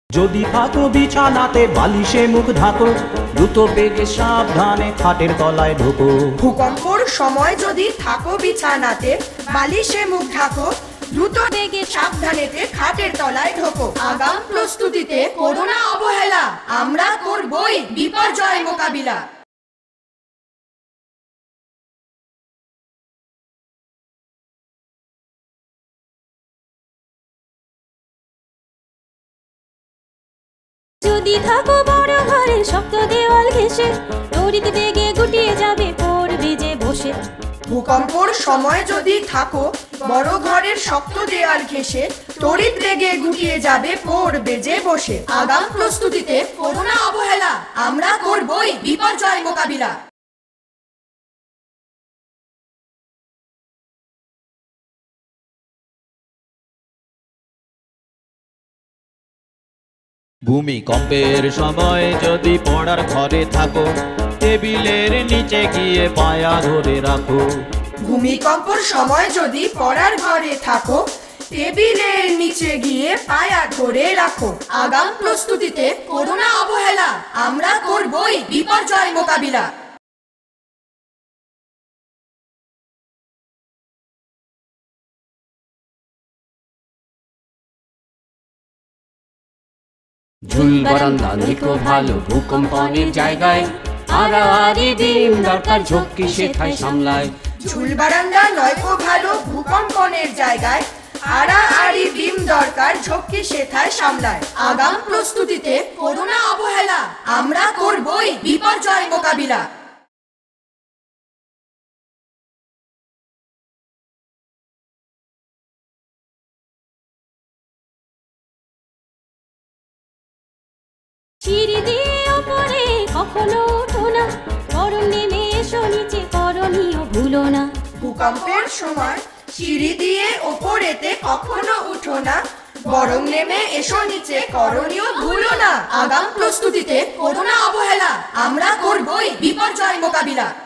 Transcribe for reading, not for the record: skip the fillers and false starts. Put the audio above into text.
যদি থাকো বিছানাতে বালিশে মুখ ঢাকো, দ্রুত বেগে সাবধানে খাটের তলায় ঢোকো। ভূকম্পর সময় যদি থাকো বিছানাতে বালিশে মুখ ঢাকো, দ্রুত বেগে সাবধানেতে খাটের তলায় ঢোকো। আগাম প্রস্তুতিতে করো না অবহেলা, আমরা করবই বিপর্যয় মোকাবিলা। যদি থাকো বড় ঘরে শক্ত দেওয়াল ঘেঁষে, তড়িৎ বেগে গুটিয়ে যাবে পড়বে যে বসে। ভূকম্পর সময় যদি থাকো বড় ঘরের শক্ত দেয়াল ঘেঁষে, তড়িৎ বেগে গুটিয়ে যাবে পড়বে যে বসে। আগাম প্রস্তুতিতে করো না অবহেলা, আমরা করবই বিপর্যয় মোকাবিলা। ভূমিকম্পের সময় যদি পড়ার ঘরে থাকো, টেবিলের নিচে গিয়ে পায়া ধরে রাখো। ভূমিকম্পর সময় যদি পড়ার ঘরে থাকো, টেবিলের নিচে গিয়ে পায়া ধরে রাখো। আগাম প্রস্তুতিতে করো না অবহেলা, আমরা করবই বিপর্যয় মোকাবিলা। ঝুল বারান্দা নিকো ভালো ভূকম্পনের জায়গায়, আড়াআড়ি বিম দরকার ঝক্কি সেথায় সামলায়। ঝুল বারান্দা নয়কো ভালো ভূকম্পনের জায়গায়, আড়াআড়ি বিম দরকার ঝক্কি সেথায় সামলায়। আগাম প্রস্তুতিতে করো না অবহেলা, আমরা করবই বিপর্যয় মোকাবিলা। সিঁড়ি দিয়ে ওপরে কখনো ওঠো না, বরং নেমে এসো নিচে করণীয় ভুলো না। ভূকম্পের সময় সিঁড়ি দিয়ে ওপরেতে কখনো উঠো না, বরং নেমে এসো নিচে করণীয় ভুলো না। আগাম প্রস্তুতিতে করো না অবহেলা, আমরা করবই বিপর্যয় মোকাবিলা।